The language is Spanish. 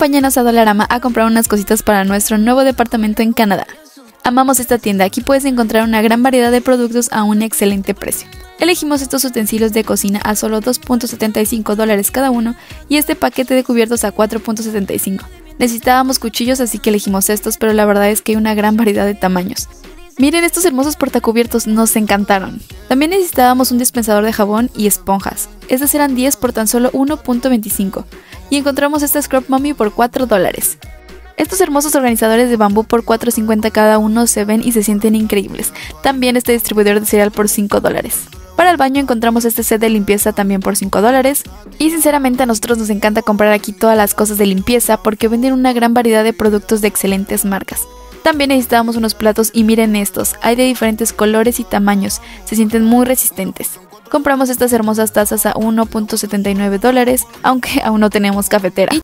Acompáñanos a Dollarama a comprar unas cositas para nuestro nuevo departamento en Canadá. Amamos esta tienda, aquí puedes encontrar una gran variedad de productos a un excelente precio. Elegimos estos utensilios de cocina a solo $2.75 cada uno y este paquete de cubiertos a $4.75. Necesitábamos cuchillos, así que elegimos estos, pero la verdad es que hay una gran variedad de tamaños. Miren estos hermosos portacubiertos, nos encantaron. También necesitábamos un dispensador de jabón y esponjas. Estas eran 10 por tan solo $1.25. Y encontramos esta Scrub Mommy por $4. Estos hermosos organizadores de bambú por $4.50 cada uno se ven y se sienten increíbles. También este distribuidor de cereal por $5. Para el baño encontramos este set de limpieza también por $5. Y sinceramente a nosotros nos encanta comprar aquí todas las cosas de limpieza porque venden una gran variedad de productos de excelentes marcas. También necesitábamos unos platos y miren estos, hay de diferentes colores y tamaños, se sienten muy resistentes. Compramos estas hermosas tazas a $1.79, aunque aún no tenemos cafetera.